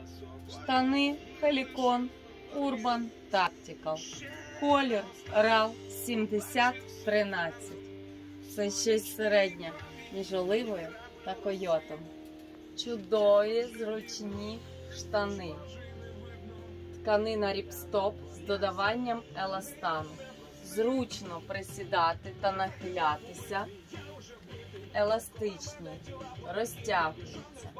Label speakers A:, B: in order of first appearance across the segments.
A: Штани Helicon Urban Tactical. Колір RAL 7013. Це щось середнє між оливою та койотом. Чудові, зручні штани. Тканина ріпстоп з додаванням еластану. Зручно присідати та нахилятися. Еластичні, розтягуються.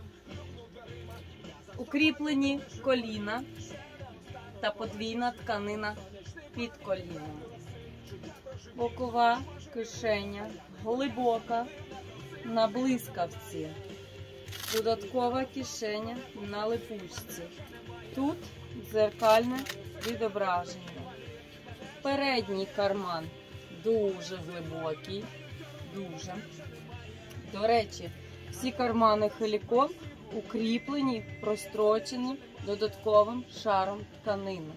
A: Укріплені коліна та подвійна тканина під коліном. Бокова кишеня глибока на блискавці. Додаткова кишеня на липучці. Тут дзеркальне відображення. Передній карман дуже глибокий. Дуже. До речі, всі кармани Helicon укріплені, прострочені додатковим шаром тканини.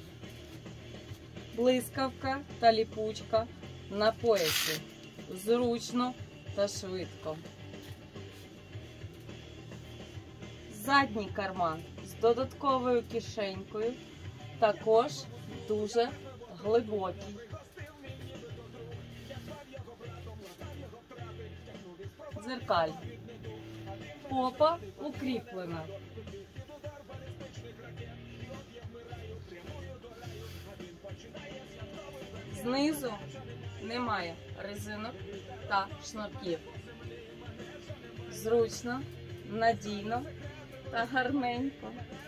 A: Блискавка та ліпучка на поясі. Зручно та швидко. Задній карман з додатковою кишенькою також дуже глибокий. Дзеркаль. Попа укріплена. Знизу немає резинок та шнурків. Зручно, надійно та гарненько.